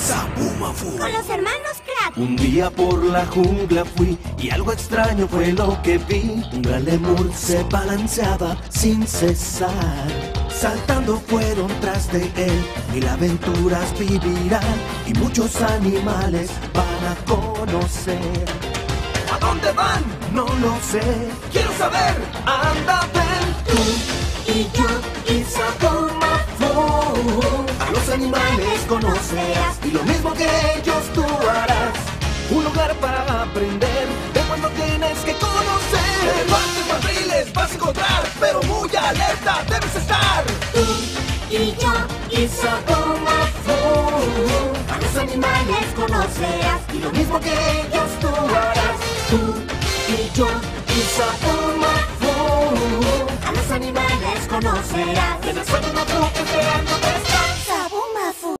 Sabumafu. Con los hermanos Crack. Un día por la jungla fui y algo extraño fue lo que vi. Un gran lemur se balanceaba sin cesar. Saltando fueron tras de él, mil aventuras vivirán y muchos animales van a conocer. ¿A dónde van? No lo sé. Quiero saber. Anda, ven tú y yo y Sabumafu. A los animales conocerás y lo mismo que ellos tú harás. Un lugar para aprender de cuando tienes que conocer. Elefantes, barriles vas a encontrar, pero muy alerta debes estar. Tú y yo y Sabumafu. A los animales conocerás y lo mismo que ellos tú harás. Tú y yo y Sabumafu. A los animales conocerás. En el Sabumafu esperando te está.